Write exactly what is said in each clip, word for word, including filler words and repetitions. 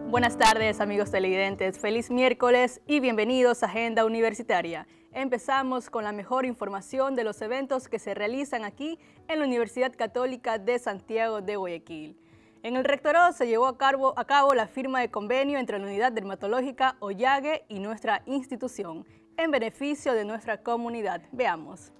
Buenas tardes, amigos televidentes. Feliz miércoles y bienvenidos a Agenda Universitaria. Empezamos con la mejor información de los eventos que se realizan aquí en la Universidad Católica de Santiago de Guayaquil. En el rectorado se llevó a cabo, a cabo la firma de convenio entre la Unidad Dermatológica Ollague y nuestra institución, en beneficio de nuestra comunidad. Veamos.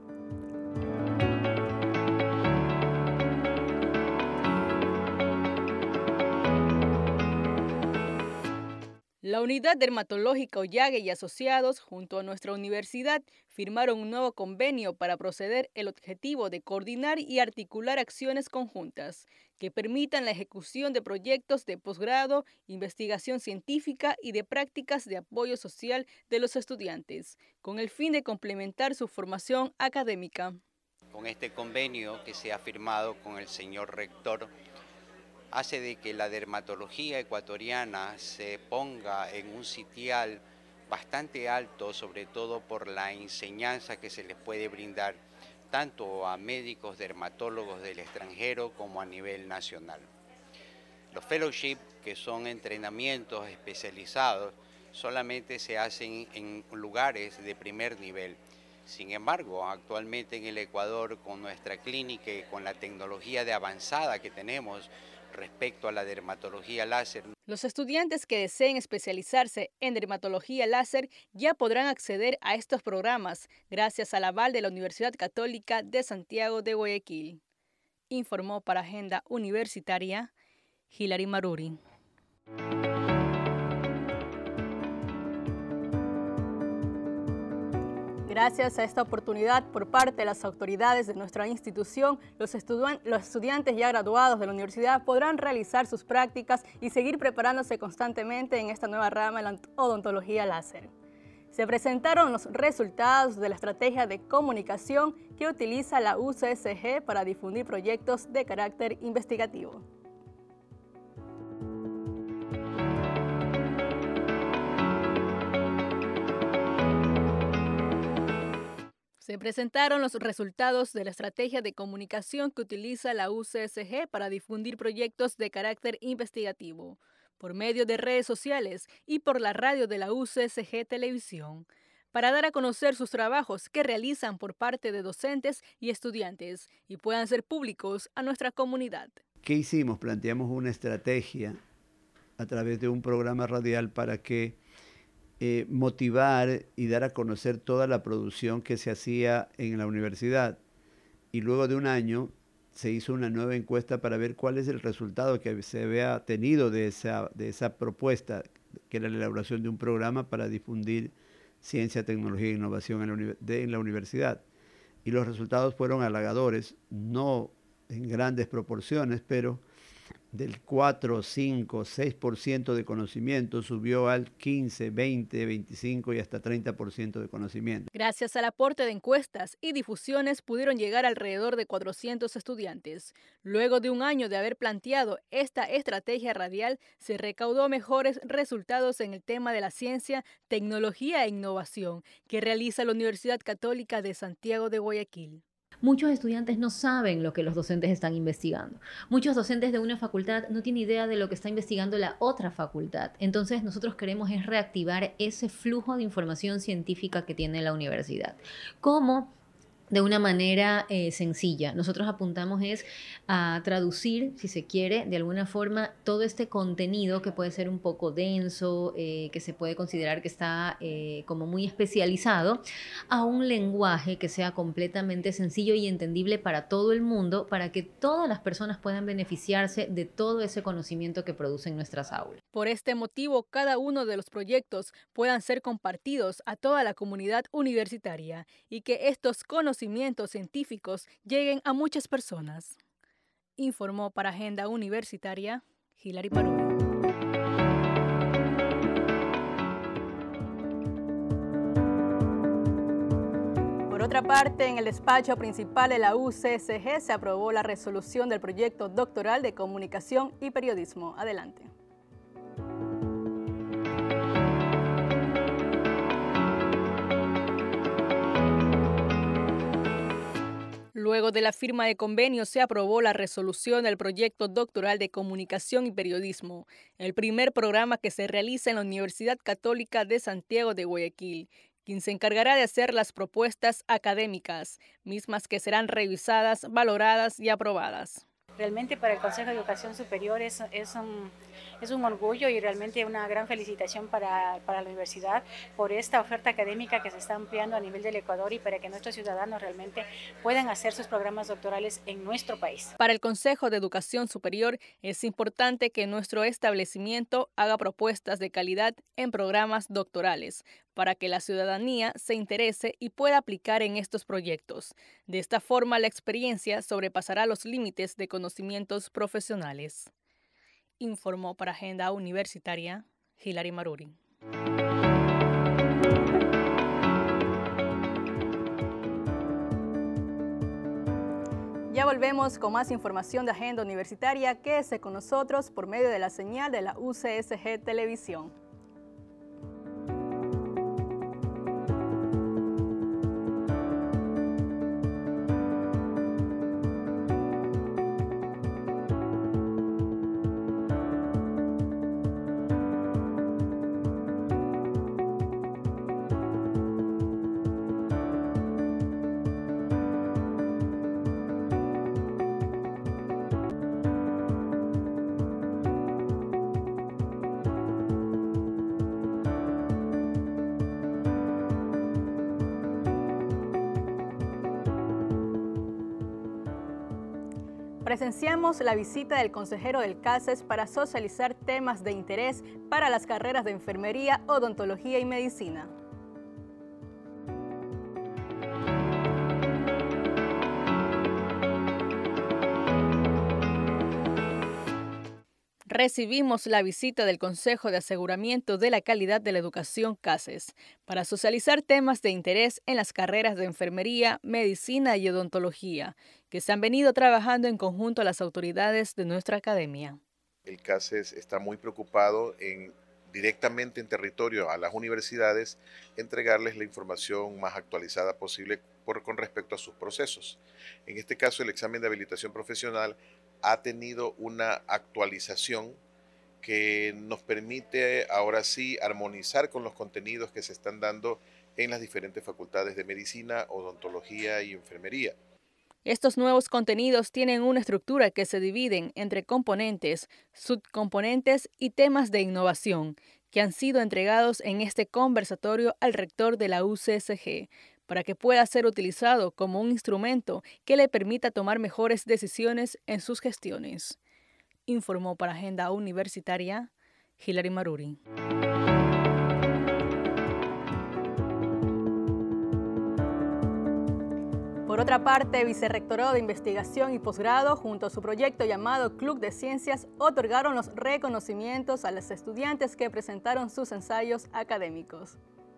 La Unidad Dermatológica Ollague y Asociados, junto a nuestra universidad, firmaron un nuevo convenio para proceder el objetivo de coordinar y articular acciones conjuntas que permitan la ejecución de proyectos de posgrado, investigación científica y de prácticas de apoyo social de los estudiantes, con el fin de complementar su formación académica. Con este convenio que se ha firmado con el señor rector, hace de que la dermatología ecuatoriana se ponga en un sitial bastante alto, sobre todo por la enseñanza que se les puede brindar tanto a médicos dermatólogos del extranjero como a nivel nacional. Los fellowships, que son entrenamientos especializados, solamente se hacen en lugares de primer nivel. Sin embargo, actualmente en el Ecuador, con nuestra clínica y con la tecnología de avanzada que tenemos, respecto a la dermatología láser. Los estudiantes que deseen especializarse en dermatología láser ya podrán acceder a estos programas gracias al aval de la Universidad Católica de Santiago de Guayaquil. Informó para Agenda Universitaria Hilary Maruri. Gracias a esta oportunidad por parte de las autoridades de nuestra institución, los, estudian los estudiantes ya graduados de la universidad podrán realizar sus prácticas y seguir preparándose constantemente en esta nueva rama de la odontología láser. Se presentaron los resultados de la estrategia de comunicación que utiliza la U C S G para difundir proyectos de carácter investigativo. Se presentaron los resultados de la estrategia de comunicación que utiliza la U C S G para difundir proyectos de carácter investigativo, por medio de redes sociales y por la radio de la U C S G Televisión, para dar a conocer sus trabajos que realizan por parte de docentes y estudiantes y puedan ser públicos a nuestra comunidad. ¿Qué hicimos? Planteamos una estrategia a través de un programa radial para que Eh, motivar y dar a conocer toda la producción que se hacía en la universidad. Y luego de un año se hizo una nueva encuesta para ver cuál es el resultado que se había tenido de esa, de esa propuesta, que era la elaboración de un programa para difundir ciencia, tecnología e innovación en la, de, en la universidad. Y los resultados fueron halagadores, no en grandes proporciones, pero del cuatro, cinco, seis por ciento de conocimiento subió al quince, veinte, veinticinco y hasta treinta por ciento de conocimiento. Gracias al aporte de encuestas y difusiones pudieron llegar alrededor de cuatrocientos estudiantes. Luego de un año de haber planteado esta estrategia radial, se recaudó mejores resultados en el tema de la ciencia, tecnología e innovación que realiza la Universidad Católica de Santiago de Guayaquil. Muchos estudiantes no saben lo que los docentes están investigando. Muchos docentes de una facultad no tienen idea de lo que está investigando la otra facultad. Entonces nosotros queremos es reactivar ese flujo de información científica que tiene la universidad. ¿Cómo? De una manera eh, sencilla. Nosotros apuntamos es a traducir, si se quiere, de alguna forma, todo este contenido que puede ser un poco denso, eh, que se puede considerar que está eh, como muy especializado, a un lenguaje que sea completamente sencillo y entendible para todo el mundo, para que todas las personas puedan beneficiarse de todo ese conocimiento que producen nuestras aulas. Por este motivo, cada uno de los proyectos puedan ser compartidos a toda la comunidad universitaria y que estos conocimientos científicos lleguen a muchas personas. Informó para Agenda Universitaria Hilary Maruri. Por otra parte, en el despacho principal de la U C S G se aprobó la resolución del proyecto doctoral de comunicación y periodismo. Adelante. Luego de la firma de convenio se aprobó la resolución del proyecto doctoral de Comunicación y Periodismo, el primer programa que se realiza en la Universidad Católica de Santiago de Guayaquil, quien se encargará de hacer las propuestas académicas, mismas que serán revisadas, valoradas y aprobadas. Realmente para el Consejo de Educación Superior es, es, un, es un orgullo y realmente una gran felicitación para, para la universidad por esta oferta académica que se está ampliando a nivel del Ecuador y para que nuestros ciudadanos realmente puedan hacer sus programas doctorales en nuestro país. Para el Consejo de Educación Superior es importante que nuestro establecimiento haga propuestas de calidad en programas doctorales, para que la ciudadanía se interese y pueda aplicar en estos proyectos. De esta forma, la experiencia sobrepasará los límites de conocimientos profesionales. Informó para Agenda Universitaria, Hilary Maruri. Ya volvemos con más información de Agenda Universitaria. Quédese con nosotros por medio de la señal de la U C S G Televisión. Presenciamos la visita del consejero del CASES para socializar temas de interés para las carreras de enfermería, odontología y medicina. Recibimos la visita del Consejo de Aseguramiento de la Calidad de la Educación CASES para socializar temas de interés en las carreras de enfermería, medicina y odontología, que se han venido trabajando en conjunto a las autoridades de nuestra academia. El CASES está muy preocupado en directamente en territorio a las universidades entregarles la información más actualizada posible por, con respecto a sus procesos. En este caso, el examen de habilitación profesional ha tenido una actualización que nos permite ahora sí armonizar con los contenidos que se están dando en las diferentes facultades de medicina, odontología y enfermería. Estos nuevos contenidos tienen una estructura que se dividen entre componentes, subcomponentes y temas de innovación, que han sido entregados en este conversatorio al rector de la U C S G, para que pueda ser utilizado como un instrumento que le permita tomar mejores decisiones en sus gestiones. Informó para Agenda Universitaria, Hilary Maruri. Por otra parte, Vicerrectorado de Investigación y Posgrado, junto a su proyecto llamado Club de Ciencias, otorgaron los reconocimientos a los estudiantes que presentaron sus ensayos académicos.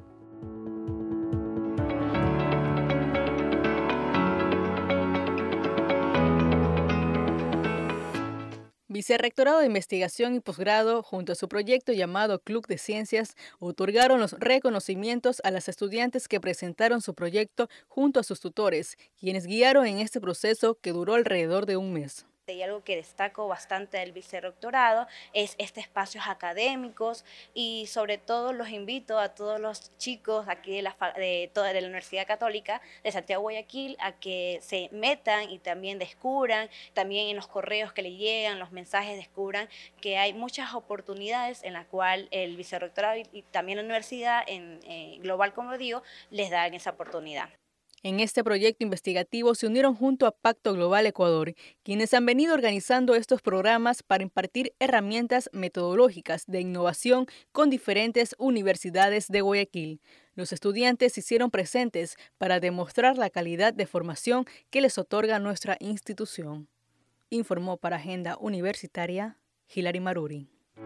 Vicerrectorado de Investigación y Posgrado, junto a su proyecto llamado Club de Ciencias, otorgaron los reconocimientos a las estudiantes que presentaron su proyecto junto a sus tutores, quienes guiaron en este proceso que duró alrededor de un mes. Y algo que destaco bastante del vicerrectorado es este espacios académicos y sobre todo los invito a todos los chicos aquí de la, de, toda, de la Universidad Católica de Santiago Guayaquil a que se metan y también descubran, también en los correos que le llegan, los mensajes descubran que hay muchas oportunidades en las cuales el vicerrectorado y, y también la universidad en eh, global, como digo, les dan esa oportunidad. En este proyecto investigativo se unieron junto a Pacto Global Ecuador, quienes han venido organizando estos programas para impartir herramientas metodológicas de innovación con diferentes universidades de Guayaquil. Los estudiantes se hicieron presentes para demostrar la calidad de formación que les otorga nuestra institución. Informó para Agenda Universitaria, Hilary Maruri.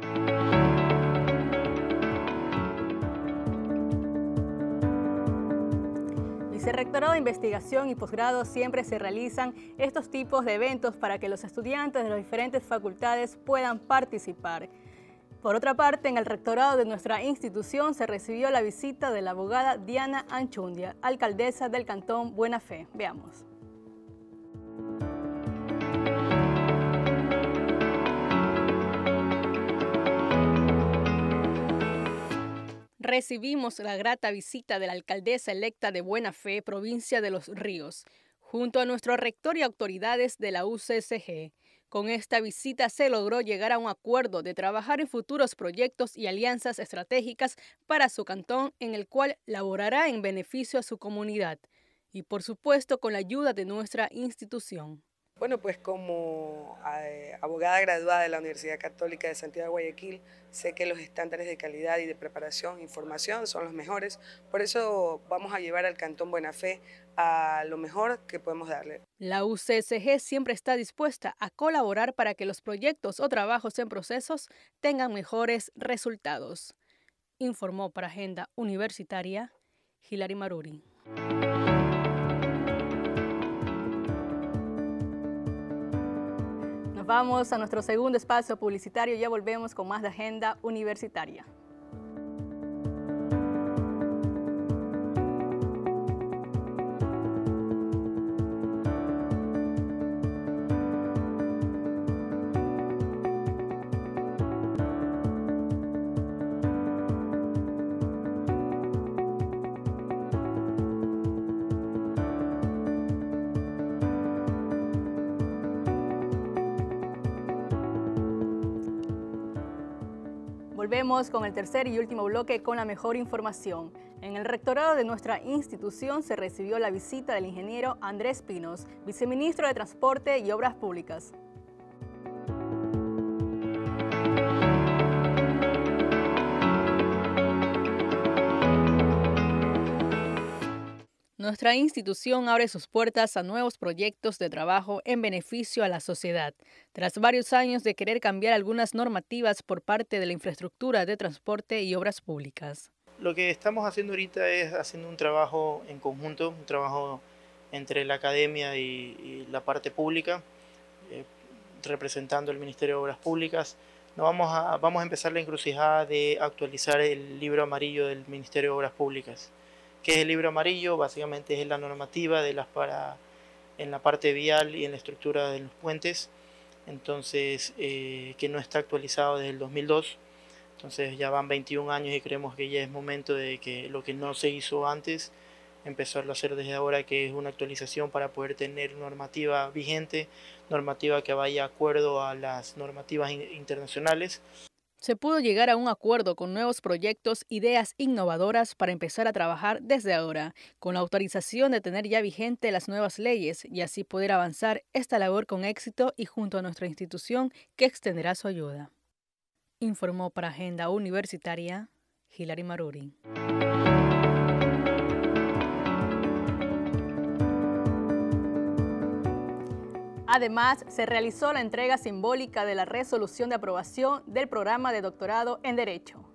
Vicerrectorado de Investigación y Posgrado siempre se realizan estos tipos de eventos para que los estudiantes de las diferentes facultades puedan participar. Por otra parte, en el rectorado de nuestra institución se recibió la visita de la abogada Diana Anchundia, alcaldesa del Cantón Buena Fe. Veamos. recibimos la grata visita de la alcaldesa electa de Buena Fe, provincia de Los Ríos, junto a nuestro rector y autoridades de la U C S G. Con esta visita se logró llegar a un acuerdo de trabajar en futuros proyectos y alianzas estratégicas para su cantón, en el cual laborará en beneficio a su comunidad y, por supuesto, con la ayuda de nuestra institución. Bueno, pues como eh, abogada graduada de la Universidad Católica de Santiago de Guayaquil, sé que los estándares de calidad y de preparación e información son los mejores, por eso vamos a llevar al Cantón Buena Fe a lo mejor que podemos darle. La U C S G siempre está dispuesta a colaborar para que los proyectos o trabajos en procesos tengan mejores resultados, informó para Agenda Universitaria Hilary Maruri. Vamos a nuestro segundo espacio publicitario, ya volvemos con más de Agenda Universitaria. Volvemos con el tercer y último bloque con la mejor información. En el rectorado de nuestra institución se recibió la visita del ingeniero Andrés Pinos, viceministro de Transporte y Obras Públicas. Nuestra institución abre sus puertas a nuevos proyectos de trabajo en beneficio a la sociedad, tras varios años de querer cambiar algunas normativas por parte de la infraestructura de transporte y obras públicas. Lo que estamos haciendo ahorita es haciendo un trabajo en conjunto, un trabajo entre la academia y, y la parte pública, eh, representando el Ministerio de Obras Públicas. Nos vamos, a, vamos a empezar la encrucijada de actualizar el libro amarillo del Ministerio de Obras Públicas. ¿Qué es el libro amarillo? Básicamente es la normativa de las para, en la parte vial y en la estructura de los puentes, entonces eh, que no está actualizado desde el dos mil dos, entonces ya van veintiún años y creemos que ya es momento de que lo que no se hizo antes, empezarlo a hacer desde ahora, que es una actualización para poder tener normativa vigente, normativa que vaya de acuerdo a las normativas internacionales. Se pudo llegar a un acuerdo con nuevos proyectos, ideas innovadoras para empezar a trabajar desde ahora, con la autorización de tener ya vigente las nuevas leyes y así poder avanzar esta labor con éxito y junto a nuestra institución que extenderá su ayuda. Informó para Agenda Universitaria Hilary Maruri. Además, se realizó la entrega simbólica de la resolución de aprobación del programa de doctorado en Derecho.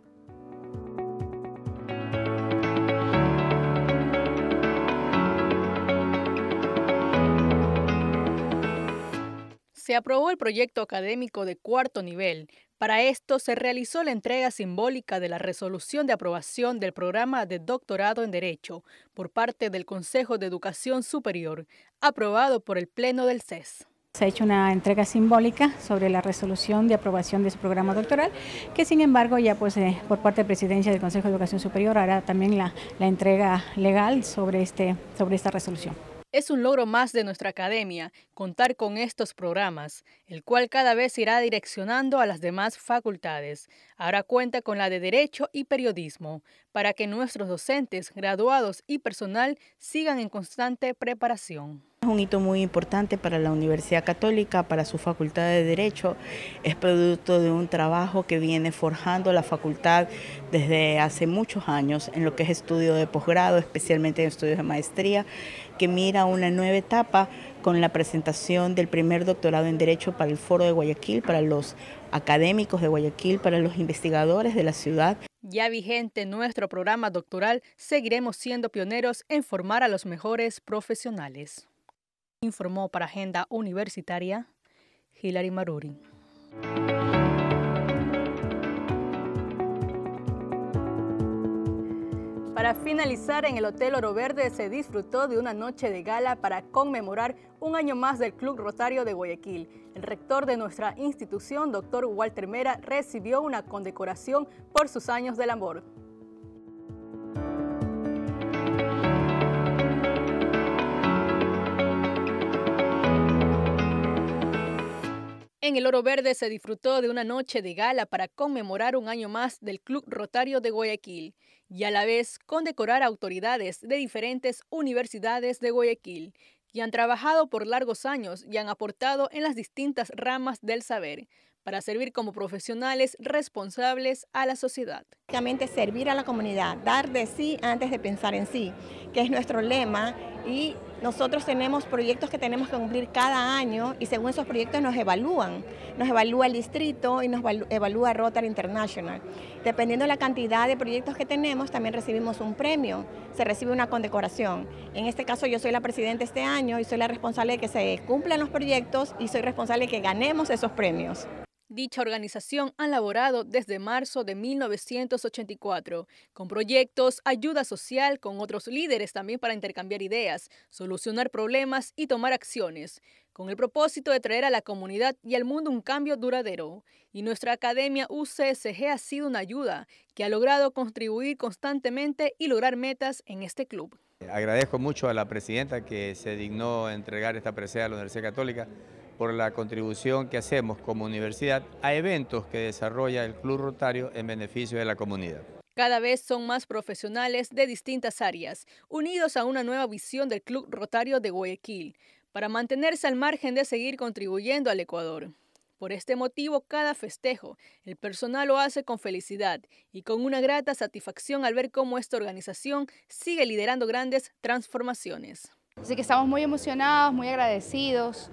Se aprobó el proyecto académico de cuarto nivel. Para esto se realizó la entrega simbólica de la resolución de aprobación del programa de doctorado en Derecho por parte del Consejo de Educación Superior, aprobado por el Pleno del C E S. Se ha hecho una entrega simbólica sobre la resolución de aprobación de su programa doctoral, que sin embargo ya pues eh, por parte de Presidencia del Consejo de Educación Superior hará también la, la entrega legal sobre, este, sobre esta resolución. Es un logro más de nuestra academia contar con estos programas, el cual cada vez irá direccionando a las demás facultades. Ahora cuenta con la de Derecho y Periodismo, para que nuestros docentes, graduados y personal sigan en constante preparación. Es un hito muy importante para la Universidad Católica, para su Facultad de Derecho. Es producto de un trabajo que viene forjando la facultad desde hace muchos años en lo que es estudio de posgrado, especialmente en estudios de maestría, que mira una nueva etapa con la presentación del primer doctorado en Derecho para el Foro de Guayaquil, para los académicos de Guayaquil, para los investigadores de la ciudad. Ya vigente nuestro programa doctoral, seguiremos siendo pioneros en formar a los mejores profesionales. Informó para Agenda Universitaria Hilary Maruri. Para finalizar, en el Hotel Oro Verde se disfrutó de una noche de gala para conmemorar un año más del Club Rotario de Guayaquil. El rector de nuestra institución, doctor Walter Mera, recibió una condecoración por sus años de labor. En el Oro Verde se disfrutó de una noche de gala para conmemorar un año más del Club Rotario de Guayaquil y a la vez condecorar a autoridades de diferentes universidades de Guayaquil que han trabajado por largos años y han aportado en las distintas ramas del saber para servir como profesionales responsables a la sociedad. Básicamente servir a la comunidad, dar de sí antes de pensar en sí, que es nuestro lema, y nosotros tenemos proyectos que tenemos que cumplir cada año y según esos proyectos nos evalúan. Nos evalúa el distrito y nos evalúa Rotary International. Dependiendo de la cantidad de proyectos que tenemos, también recibimos un premio, se recibe una condecoración. En este caso yo soy la presidenta este año y soy la responsable de que se cumplan los proyectos y soy responsable de que ganemos esos premios. Dicha organización ha laborado desde marzo de mil novecientos ochenta y cuatro, con proyectos, ayuda social con otros líderes también para intercambiar ideas, solucionar problemas y tomar acciones, con el propósito de traer a la comunidad y al mundo un cambio duradero. Y nuestra academia U C S G ha sido una ayuda que ha logrado contribuir constantemente y lograr metas en este club. Agradezco mucho a la presidenta que se dignó entregar esta presea a la Universidad Católica por la contribución que hacemos como universidad a eventos que desarrolla el Club Rotario en beneficio de la comunidad. Cada vez son más profesionales de distintas áreas, unidos a una nueva visión del Club Rotario de Guayaquil, para mantenerse al margen de seguir contribuyendo al Ecuador. Por este motivo, cada festejo, el personal lo hace con felicidad y con una grata satisfacción al ver cómo esta organización sigue liderando grandes transformaciones. Así que estamos muy emocionados, muy agradecidos.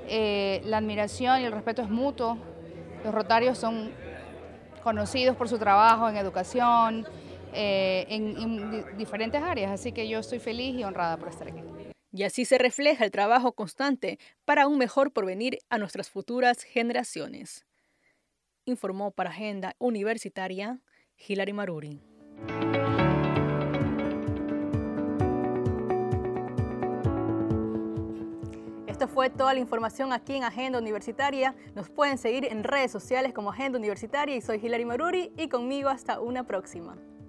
Eh, la admiración y el respeto es mutuo. Los rotarios son conocidos por su trabajo en educación, eh, en, en diferentes áreas, así que yo estoy feliz y honrada por estar aquí. Y así se refleja el trabajo constante para un mejor porvenir a nuestras futuras generaciones. Informó para Agenda Universitaria Hilary Maruri. Esto fue toda la información aquí en Agenda Universitaria. Nos pueden seguir en redes sociales como Agenda Universitaria y soy Hilary Maruri y conmigo hasta una próxima.